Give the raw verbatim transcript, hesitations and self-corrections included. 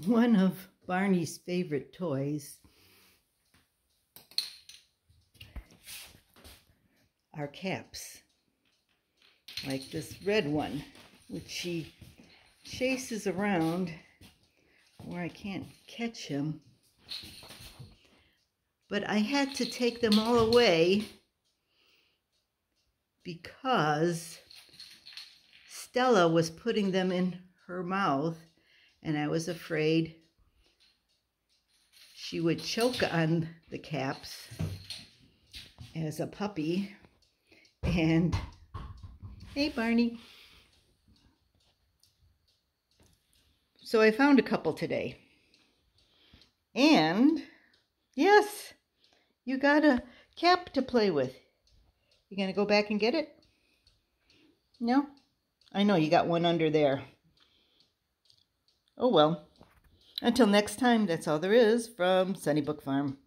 One of Barney's favorite toys are caps, like this red one, which she chases around where I can't catch him. But I had to take them all away because Stella was putting them in her mouth, and I was afraid she would choke on the caps as a puppy. And hey, Barney. So I found a couple today. And yes, you got a cap to play with. You gonna go back and get it? No? I know you got one under there. Oh well. Until next time, that's all there is from Sunny Book Farm.